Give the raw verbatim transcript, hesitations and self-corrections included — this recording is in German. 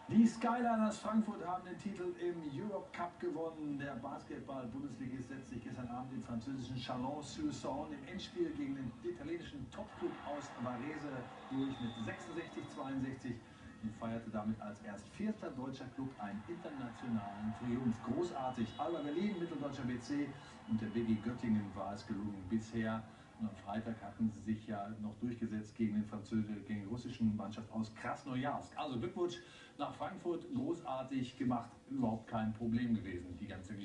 Die Skyliners Frankfurt haben den Titel im Europe Cup gewonnen. Der Basketball-Bundesligist setzt sich gestern Abend im französischen Chalon-sur-Saône im Endspiel gegen den italienischen Topclub aus Varese durch mit sechsundsechzig zu zweiundsechzig und feierte damit als erst vierter deutscher Club einen internationalen Triumph. Großartig. Alba Berlin, Mitteldeutscher B C und der B G Göttingen war es gelungen bisher. Und am Freitag hatten sie sich ja noch durchgesetzt gegen den französischen, gegen die russischen Mannschaft aus Krasnojarsk. Also Glückwunsch nach Frankfurt, großartig gemacht, überhaupt kein Problem gewesen, die ganze Geschichte.